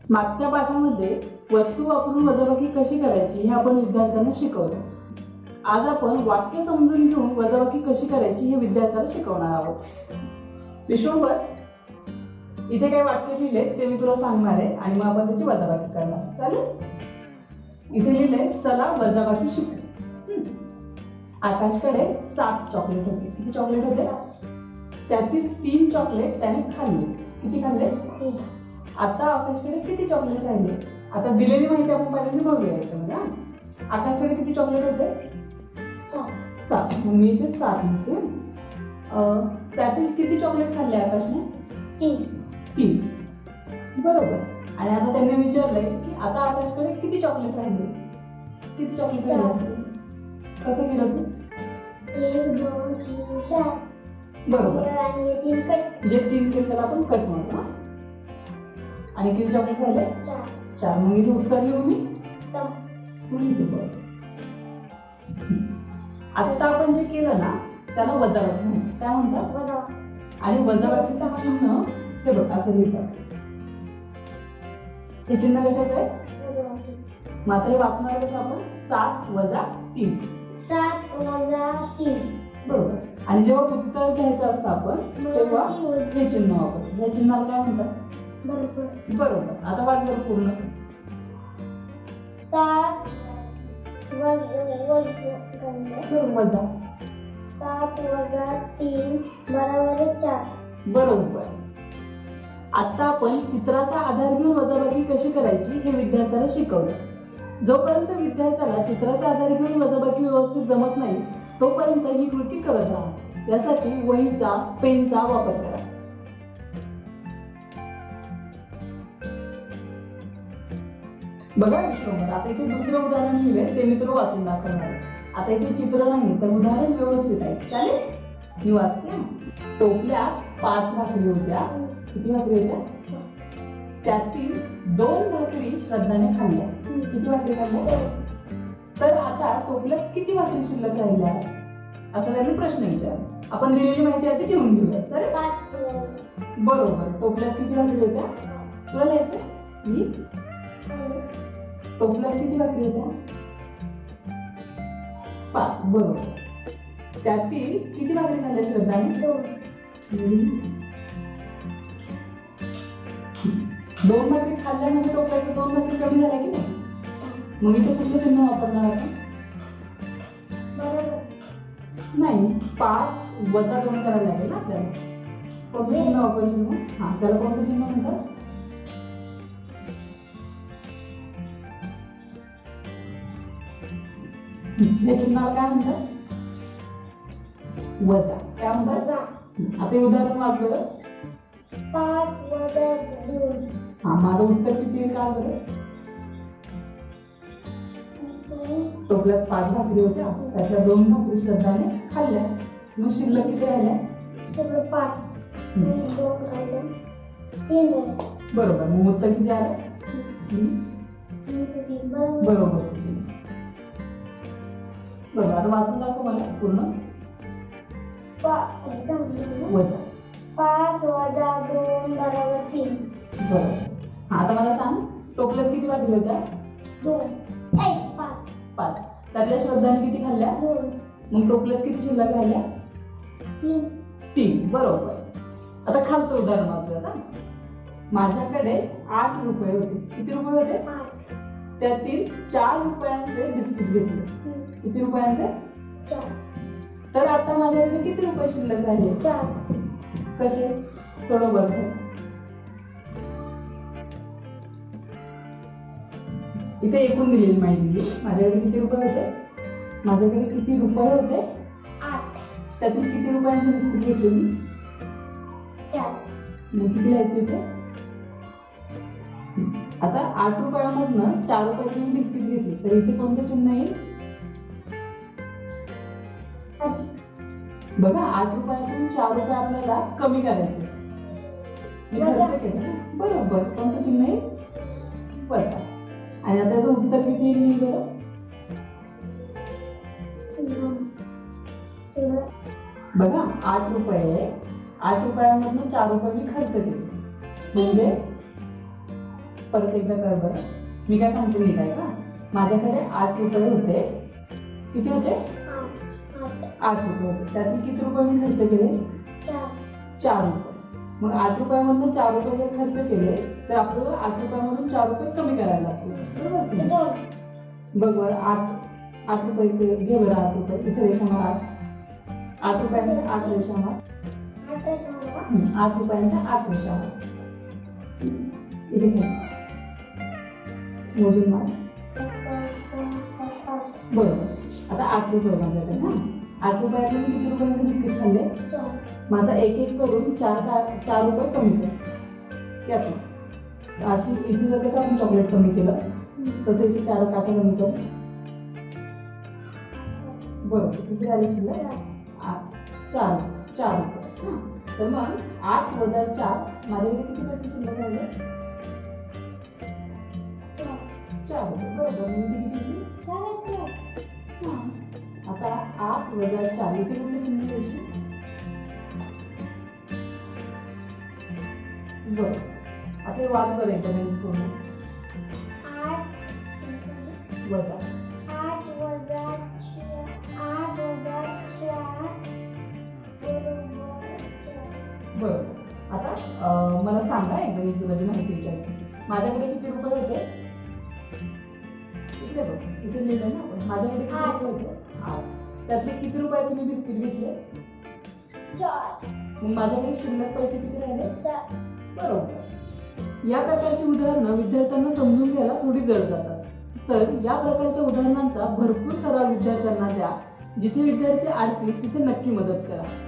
मागच्या पाठामध्ये वस्तू वापरून वजाबाकी कशी करायची हे आपण विद्यार्थ्यांना शिकवलं. आज आपण वाक्य समजून घेऊन वजाबाकी कशी करायची हे विद्यार्थ्यांना शिकवणार आहोत. विश्वंभर, इथे काही वाक्य लिहिले ते मी तुला सांगणार आहे आणि मग आपण त्याची वजाबाकी करणार. चालेल? इथे लिहिले, चला वजाबाकी शिकू. आकाशकडे 7 चॉकलेट होते. किती चॉकलेट होते? त्यातील 3 चॉकलेट त्याने खाल्ले. किती खाल्ले? 3. आता आकाशकडे किती चॉकलेट राहिले? आता दिलेली माहिती आपण पहिल्यांदा बघूया याच्यामध्ये. आकाशकडे किती चॉकलेट होते? 7. मग मी इथे 7 लिहिते. त्यातील किती चॉकलेट खाल्ले आकाशने? 3. बरोबर. आणि आता त्यांनी विचारलंय की आता आकाशकडे किती चॉकलेट राहिले? किती चॉकलेट राहिले असतील? कसं केलं तू? 1 2 3 4. बरोबर. आणि 3 कट. जे 3 केलं त्याला आपण कट म्हणतो. आणि किती चॉकलेट राहिले? 4. मग इथे उत्तर लिहू मी. आता आपण जे केलं ना त्याला वजाबाकी म्हणतात. काय म्हणतात? आणि वजाबाकीचं चिन्ह हे बघ असं लिहितात. हे चिन्ह कशाचं आहे? मात्र वाचणार कसं आपण? 7 - 3. 7 - 3. बरोबर. आणि जेव्हा उत्तर घ्यायचं असतं आपण तेव्हा हे चिन्ह वापरतो. या चिन्हाला काय म्हणतात? बरोबर. आता वाच बरं पूर्ण. 7 वजा 7 - 3 = 4. बरोबर. आता आपण चित्राचा आधार घेऊन वजाबाकी कशी करायची हे विद्यार्थ्याला शिकवलं. जोपर्यंत विद्यार्थ्याला चित्राचा आधार घेऊन वजाबाकी व्यवस्थित जमत नाही तोपर्यंत ही कृती करत राहा. यासाठी वहीचा, पेनचा वापर करा. बघा विश्वंभर, आता इथे दुसरं उदाहरण लिहिलंय ते मी तुला वाचून दाखवणार आहे. आता इथे चित्र नाही तर उदाहरण व्यवस्थित आहे. चालेल? मी वाचते. टोपल्यात 5 भाकरी होत्या. किती भाकरी होत्या? त्यातील 2 भाकरी श्रद्धाने खाल्ल्या. किती भाकरी खाल्ल्या? तर आता टोपल्यात किती भाकरी शिल्लक राहिल्या असं त्यांनी प्रश्न विचारला. आपण दिलेली माहिती आधी लिहून घेऊया. चालेल? 5. बरोबर. टोपल्यात किती भाकरी होत्या? तुला लिहायचं? मी टोपल्यात किती भाकरी होत्या? 5. बरोबर. त्यातील किती भाकरी खाल्ल्या श्रद्धाने? 2 भाकरी खाल्ल्या म्हणजे टोपल्याच्या 2 भाकरी कमी झाल्या की नाही? मग इथे कुठलं चिन्ह वापरणार आपण? नाही, 5 - 2 करायला लागेल ना आपल्याला. कोणतं चिन्ह वापरायचं मग? त्याला कोणतं चिन्ह म्हणतात? या चिन्हाला काय म्हणतात? वजा. काय म्हणतात? आता उदाहरण वाच बरं. 5 - 2. माझं उत्तर किती आहे? काय बरं? टोपल्यात 5 भाकरी होत्या. त्यातल्या 2 भाकरी श्रद्धाने खाल्ल्या. मग शिल्लक किती राहिल्या? 5. 2 खाल्ल्या 3 राहिल्या. बरोबर. मग उत्तर किती आलं? बरोबर. बरोबर. आता वाचून दाखव मला पूर्ण. वजा 5 - 2 = 3. बरोबर. आता मला सांग, टोपल्यात किती भाकरी होत्या? 2. 5. त्यातल्या श्रद्धाने किती खाल्ल्या? 2. मग टोपल्यात किती शिल्लक राहिल्या? 3. बरोबर. आता खालचं उदाहरण वाचूया. माझ्याकडे 8 रुपये होते. किती रुपये होते? 8. त्यातील 4 रुपयांचे बिस्किट घेतले. किती रुपयांचे? 4. तर आता माझ्याकडे किती रुपये शिल्लक राहिले? 4. कसे? सोडव बरं. इथे एकूण दिलेली माहिती दिली. माझ्याकडे किती रुपये होते? माझ्याकडे किती रुपये होते? 8. त्यातील किती रुपयांचे बिस्किट घेतले मी? 4. मग किती लिहायचे इथे? आता 8 रुपयामधनं 4 रुपयाचे मी बिस्किट घेतले तर इथे कोणतं चिन्ह येईल? बघा, 8 रुपयातून 4 रुपये आपल्याला कमी करायचे. मी खर्च केला ना. बरोबर. कोणतं चिन्ह येईल? वजा. आणि आता याचं उत्तर किती येईल बरं? बघा, 8 रुपये 8 रुपयामधून 4 रुपये मी खर्च केले म्हणजे परत एकदा कर बरं. मी काय सांगते नीट आहे का. माझ्याकडे 8 रुपये होते. किती होते? 8 रुपये होते. त्यातील किती रुपये मी खर्च केले? 4 रुपये. मग 8 रुपयामधून 4 रुपये जर खर्च केले तर आपल्याला 8 रुपयामधून 4 रुपये कमी करायला लागतील. बरोबर की नाही? बघ बरं 8 रुपये घे बरं. 8 रुपये इथे रेषा मार. 8 रुपयांचा 8 रेषा मार. 8 रुपयांचा 8 रेषा मार. इथे घे मोजून मार. बरोबर. आता 8 रुपये माझ्याकडे ना. 8 रुपयातून मी किती रुपयांचे बिस्किट खाल्ले? मग आता एक एक करून 4 रुपये कमी कर त्यातून. अशी इथे जर कसं आपण चॉकलेट कमी केलं तसं इथे 4 काटे कमी कर. बरोबर. किती राहिले शिल्लक? 4 रुपये. तर मग 8 वजा 4 माझ्याकडे किती पैसे शिल्लक राहिले? 4 रुपये. बरोबर. मी किती? आता 8 वजा 4 इथे कुठले चिन्ह द्यायची? बरं. आता हे वाच बरं एकदा मी पूर्ण. 8 वजा 8 वजा 4 बरोबर. आता मला सांगा एकदा मी तुला जी माहिती विचारते. माझ्याकडे किती रुपये होते? इकडे बघ. इथे लिहिलं ना आपण. माझ्याकडे किती रुपये होते? 8. त्यातले किती रुपयाचे मी बिस्किट घेतले? 4. मग माझ्याकडे शिल्लक पैसे किती राहिले? 4. बरोबर. या प्रकारची उदाहरणं विद्यार्थ्यांना समजून घ्यायला थोडी जड जातात. तर या प्रकारच्या उदाहरणांचा भरपूर सराव विद्यार्थ्यांना द्या. जिथे विद्यार्थी अडतील तिथे नक्की मदत करा.